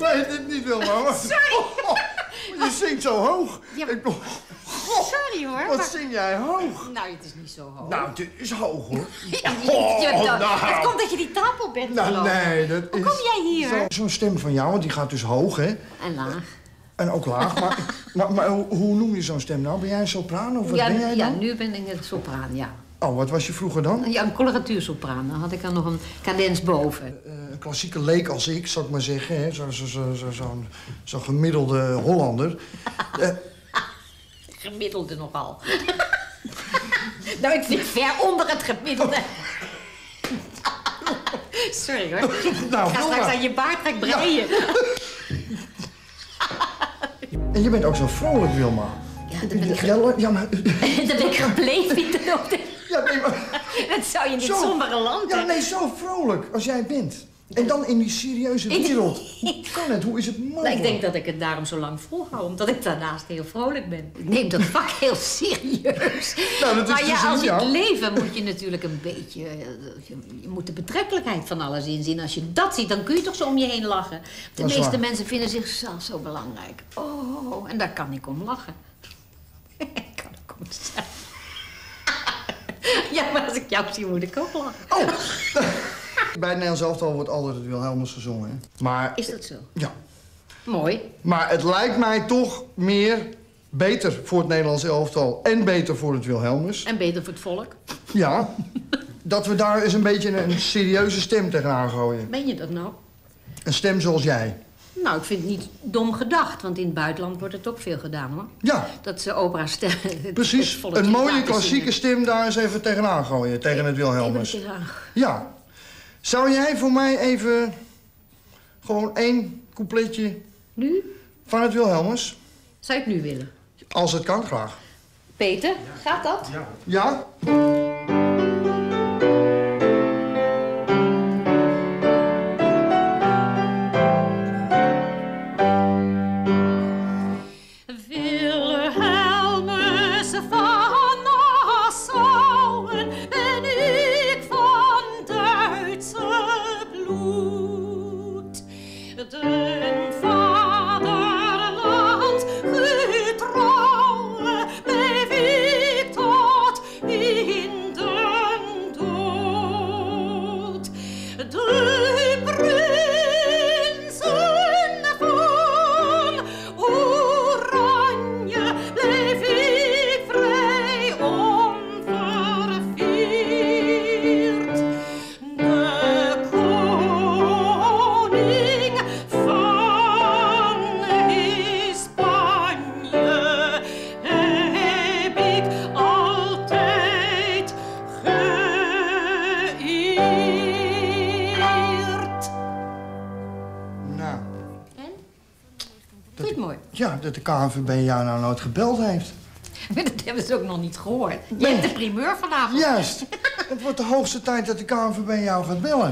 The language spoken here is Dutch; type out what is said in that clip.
weet het niet, Wilma. Sorry. Je zingt zo hoog. Ja, sorry hoor. Wat maar... zing jij hoog? Nou, het is niet zo hoog. Nou, het is hoog, hoor. Het komt dat je die trap op bent Nou, gelopen. nee, dat Hoe is... kom jij hier? Zo'n stem van jou, want die gaat dus hoog, hè? En laag. En ook laag, maar hoe noem je zo'n stem nou? Ben jij een sopraan of wat ben jij dan? Ja, nu ben ik een sopraan, ja. Oh, wat was je vroeger dan? Ja, een coloratuursopraan. Dan had ik er nog een cadens boven. Een klassieke leek als ik, zou ik maar zeggen, hè? Zo'n gemiddelde Hollander. Gemiddelde nogal. Nou, ik zit ver onder het gemiddelde. Sorry hoor. Nou, ik ga straks aan je baard breien. En je bent ook zo vrolijk, Wilma. Ja, dat ben ik... Ja, maar... Dat ben ik gebleven in de nood. Ja, nee, maar... Dat zou je in dit sombere land... Ja, nee, zo vrolijk als jij bent. En dan in die serieuze wereld. Hoe kan het? Hoe is het mogelijk? Nou, ik denk dat ik het daarom zo lang volhoud, omdat ik daarnaast heel vrolijk ben. Ik neem dat vak heel serieus. Nou, dat is maar ja, precies, als je ja. het leven moet je natuurlijk een beetje... Je moet de betrekkelijkheid van alles inzien. Als je dat ziet, dan kun je toch zo om je heen lachen. De meeste mensen vinden zichzelf zo belangrijk. Oh, en daar kan ik om lachen. Ik kan ook om zijn. Ja, maar als ik jou zie, moet ik ook lachen. Oh! Bij het Nederlands elftal wordt altijd het Wilhelmus gezongen, hè? Maar... Is dat zo? Ja. Mooi. Maar het lijkt mij toch meer beter voor het Nederlands elftal en beter voor het Wilhelmus. En beter voor het volk. Ja. Dat we daar eens een beetje een serieuze stem tegenaan gooien. Ben je dat nou? Een stem zoals jij. Nou, ik vind het niet dom gedacht, want in het buitenland wordt het ook veel gedaan, hoor. Ja. Dat ze opera stemmen. Precies. Een mooie klassieke stem daar eens even tegenaan gooien, tegen het Wilhelmus. Ja. Zou jij voor mij even gewoon 1 coupletje... Nu? Van het Wilhelmus? Zou je het nu willen? Als het kan, graag. Peter, gaat dat? Ja. Ja? Wilhelmus van Nassauen ben ik van Duitse bloed. Den vaderland getrouwe bleef ik tot in den dood. De prinsen van Oranje bleef ik vrij onverveerd. De koning van Hispanje heb ik altijd geëerd. Nou. En? Vind je het mooi? Ja, dat de KNVB jou nou nooit gebeld heeft. Dat hebben ze ook nog niet gehoord. Je hebt de primeur vanavond. Juist. Het wordt de hoogste tijd dat de KNVB jou gaat bellen.